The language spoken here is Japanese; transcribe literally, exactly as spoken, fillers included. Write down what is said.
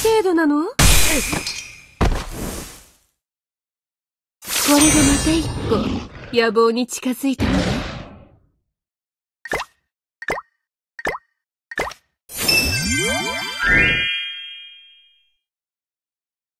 程度なの？これでまた一個野望に近づいたのね。